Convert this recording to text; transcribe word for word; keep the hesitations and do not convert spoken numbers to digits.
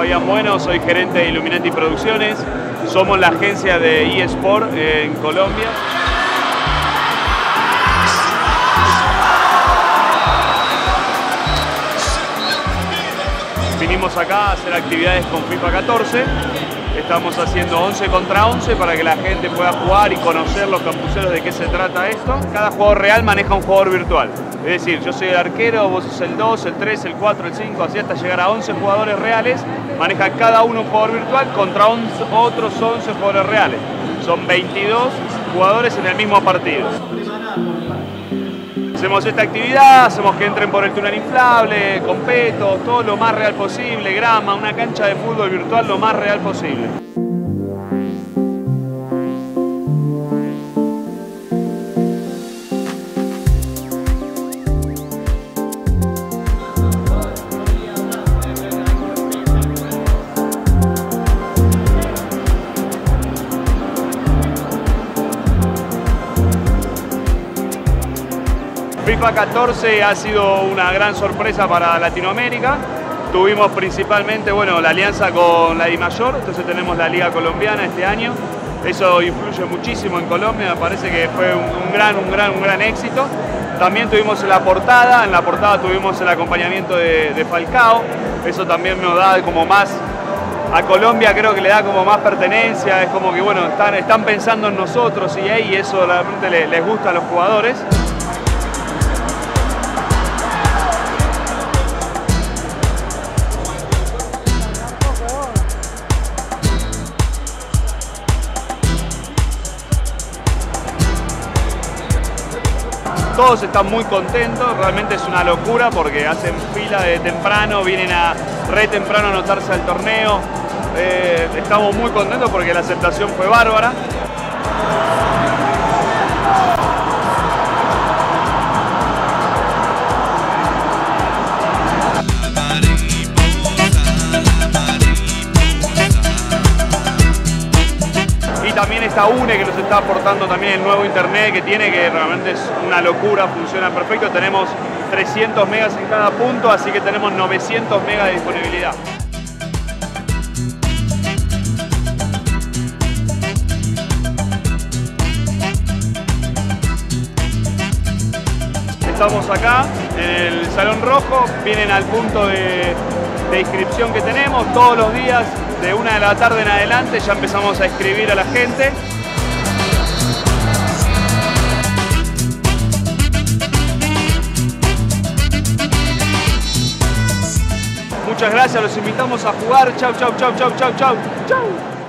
Fabián Bueno, soy gerente de Illuminati Producciones. Somos la agencia de eSport en Colombia. Vinimos acá a hacer actividades con FIFA catorce. Estamos haciendo once contra once para que la gente pueda jugar y conocer los campuseros de qué se trata esto. Cada jugador real maneja un jugador virtual. Es decir, yo soy el arquero, vos sos el dos, el tres, el cuatro, el cinco, así hasta llegar a once jugadores reales. Maneja cada uno un jugador virtual contra once, otros once jugadores reales. Son veintidós jugadores en el mismo partido. Hacemos esta actividad, hacemos que entren por el túnel inflable, con petos, todo lo más real posible, grama, una cancha de fútbol virtual lo más real posible. FIFA catorce ha sido una gran sorpresa para Latinoamérica. Tuvimos principalmente, bueno, la alianza con la DIMAYOR, entonces tenemos la Liga Colombiana este año. Eso influye muchísimo en Colombia, me parece que fue un, un, gran, un, gran, un gran éxito. También tuvimos en la portada, en la portada tuvimos el acompañamiento de, de Falcao. Eso también nos da como más, a Colombia creo que le da como más pertenencia, es como que, bueno, están, están pensando en nosotros y, y eso realmente les, les gusta a los jugadores. Todos están muy contentos, realmente es una locura porque hacen fila de temprano, vienen a re temprano a anotarse al torneo. Eh, estamos muy contentos porque la aceptación fue bárbara. Y también está UNE que nos está aportando también el nuevo internet que tiene, que realmente es una locura, funciona perfecto. Tenemos trescientos megas en cada punto, así que tenemos novecientos megas de disponibilidad. Estamos acá en el Salón Rojo, vienen al punto de, de inscripción que tenemos todos los días. De una de la tarde en adelante ya empezamos a escribir a la gente. Muchas gracias, los invitamos a jugar. Chau, chau, chau, chau, chau, chau. Chau.